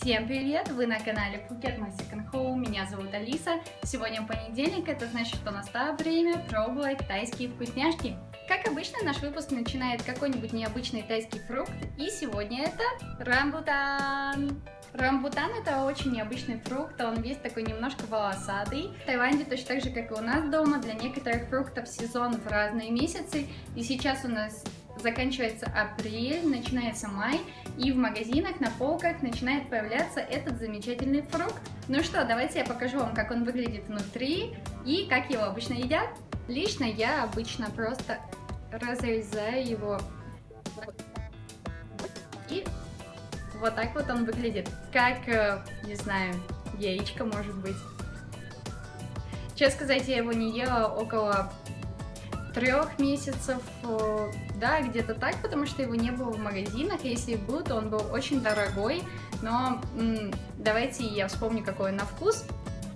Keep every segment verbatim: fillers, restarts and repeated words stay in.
Всем привет! Вы на канале Phuket My Second Home. Меня зовут Алиса. Сегодня понедельник, это значит, что настало время пробовать тайские вкусняшки. Как обычно, наш выпуск начинает какой-нибудь необычный тайский фрукт, и сегодня это рамбутан. Рамбутан это очень необычный фрукт, он весь такой немножко волосатый. В Таиланде точно так же, как и у нас дома, для некоторых фруктов сезон в разные месяцы, и сейчас у нас заканчивается апрель, начинается май, и в магазинах на полках начинает появляться этот замечательный фрукт. Ну что, давайте я покажу вам, как он выглядит внутри и как его обычно едят. Лично я обычно просто разрезаю его и вот так вот он выглядит, как, не знаю, яичко может быть. Честно сказать, я его не ела около трех месяцев, да, где-то так, потому что его не было в магазинах, если и был, то он был очень дорогой, но м, давайте я вспомню, какой он на вкус.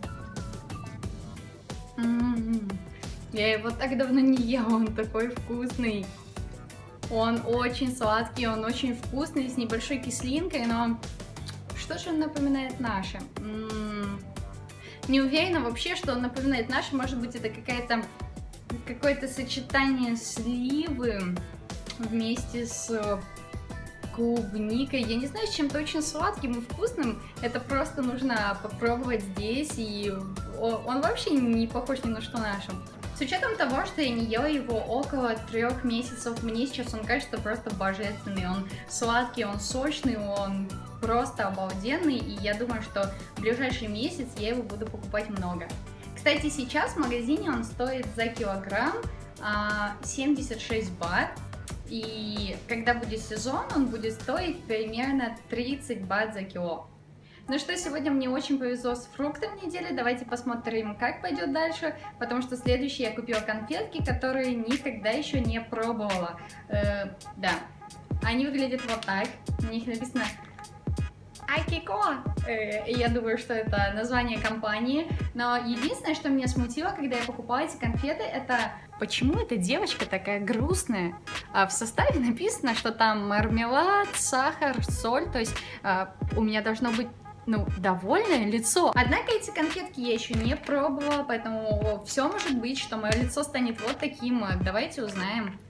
М-м-м. Я его так давно не ела, он такой вкусный. Он очень сладкий, он очень вкусный, с небольшой кислинкой, но что же он напоминает наше? М-м. Не уверена вообще, что он напоминает наше, может быть, это какая-то какое-то сочетание сливы вместе с клубникой. Я не знаю, с чем-то очень сладким и вкусным. Это просто нужно попробовать здесь, и он вообще не похож ни на что нашим. С учетом того, что я не ела его около трех месяцев, мне сейчас он кажется просто божественный. Он сладкий, он сочный, он просто обалденный, и я думаю, что в ближайший месяц я его буду покупать много. Кстати, сейчас в магазине он стоит за килограмм а, семьдесят шесть бат, и когда будет сезон, он будет стоить примерно тридцать бат за кило. Ну что, сегодня мне очень повезло с фруктом недели, давайте посмотрим, как пойдет дальше, потому что следующий я купила конфетки, которые никогда еще не пробовала. Э, да, они выглядят вот так, на них написано Акико. Я думаю, что это название компании, но единственное, что меня смутило, когда я покупала эти конфеты, это почему эта девочка такая грустная. В составе написано, что там мармелад, сахар, соль, то есть у меня должно быть, ну, довольное лицо. Однако эти конфетки я еще не пробовала, поэтому все может быть, что мое лицо станет вот таким. Давайте узнаем.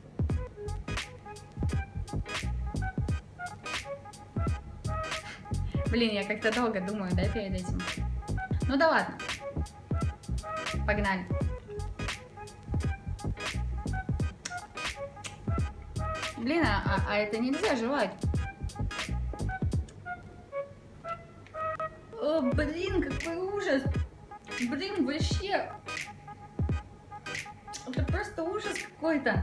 Блин, я как-то долго думаю, да, перед этим. Ну да ладно. Погнали. Блин, а, а это нельзя жевать. О, блин, какой ужас. Блин, вообще. Это просто ужас какой-то.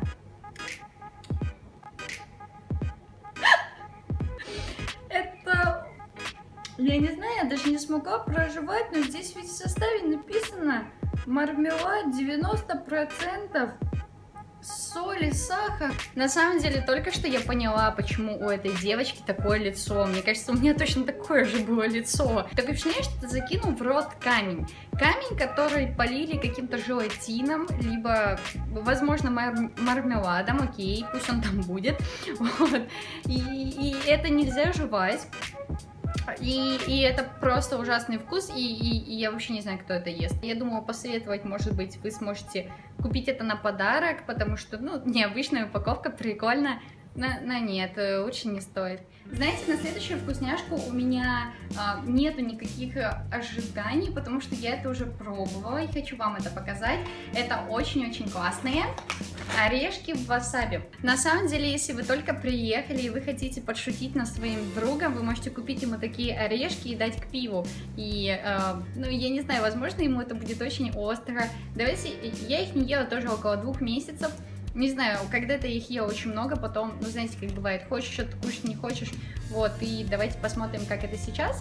Это... Я не знаю, я даже не смогла проживать, но здесь ведь в составе написано мармелад девяносто процентов, соль и сахар. На самом деле, только что я поняла, почему у этой девочки такое лицо. Мне кажется, у меня точно такое же было лицо. Такое впечатление, что ты закинул в рот камень. Камень, который полили каким-то желатином, либо, возможно, мар мармеладом, окей, пусть он там будет. Вот. И, и это нельзя жевать. И, и это просто ужасный вкус, и, и, и я вообще не знаю, кто это ест. Я думала посоветовать, может быть, вы сможете купить это на подарок, потому что, ну, необычная упаковка, прикольно, но, но нет, лучше не стоит. Знаете, на следующую вкусняшку у меня а, нету никаких ожиданий, потому что я это уже пробовала и хочу вам это показать. Это очень-очень классные орешки в васаби. На самом деле, если вы только приехали и вы хотите подшутить над своим другом, вы можете купить ему такие орешки и дать к пиву. И, э, ну, я не знаю, возможно, ему это будет очень остро. Давайте, я их не ела тоже около двух месяцев. Не знаю, когда-то их ела очень много, потом, ну, знаете, как бывает, хочешь что-то кушать, не хочешь. Вот, и давайте посмотрим, как это сейчас.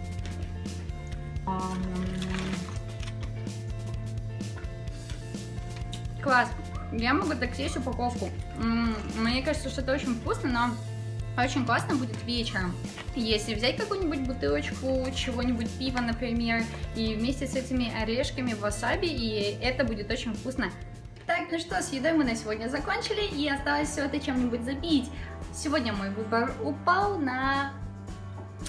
Класс! Я могу так съесть упаковку. Мне кажется, что это очень вкусно, но очень классно будет вечером. Если взять какую-нибудь бутылочку чего-нибудь пива, например, и вместе с этими орешками васаби, и это будет очень вкусно. Так, ну что, с едой мы на сегодня закончили, и осталось все это чем-нибудь запить. Сегодня мой выбор упал на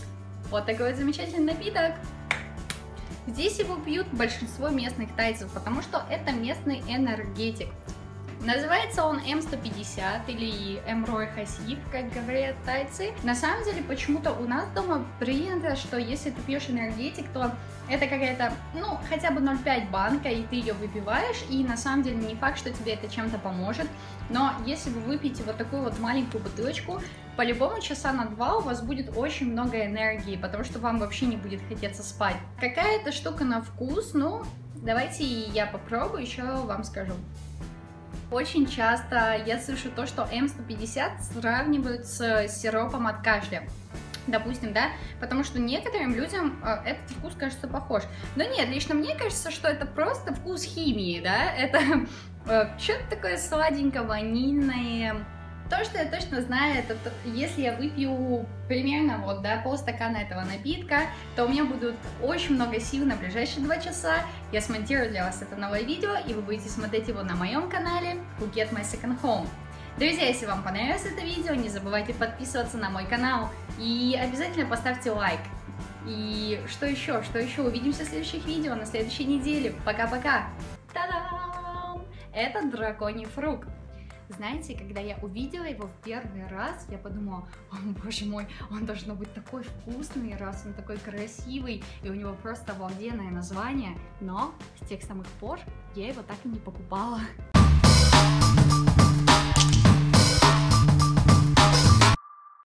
Вот такой вот замечательный напиток. Здесь его пьют большинство местных тайцев, потому что это местный энергетик. Называется он эм сто пятьдесят или Эмрой Хасиб, как говорят тайцы. На самом деле, почему-то у нас дома принято, что если ты пьешь энергетик, то это какая-то, ну, хотя бы ноль целых пять банка, и ты ее выпиваешь, и на самом деле не факт, что тебе это чем-то поможет. Но если вы выпьете вот такую вот маленькую бутылочку, по-любому часа на два у вас будет очень много энергии, потому что вам вообще не будет хотеться спать. Какая-то штука на вкус, ну, давайте я попробую, еще вам скажу. Очень часто я слышу то, что эм сто пятьдесят сравнивают с сиропом от кашля. Допустим, да, потому что некоторым людям э, этот вкус кажется похож. Но нет, лично мне кажется, что это просто вкус химии, да, это э, что-то такое сладенько-ванильное. То, что я точно знаю, это то, если я выпью примерно вот, да, полстакана этого напитка, то у меня будет очень много сил на ближайшие два часа. Я смонтирую для вас это новое видео, и вы будете смотреть его на моем канале Phuket My Second Home. Друзья, если вам понравилось это видео, не забывайте подписываться на мой канал и обязательно поставьте лайк. И что еще, что еще, увидимся в следующих видео на следующей неделе. Пока-пока! Та-дам! Это драконий фрукт. Знаете, когда я увидела его в первый раз, я подумала, о боже мой, он должно быть такой вкусный, раз он такой красивый, и у него просто обалденное название, но с тех самых пор я его так и не покупала.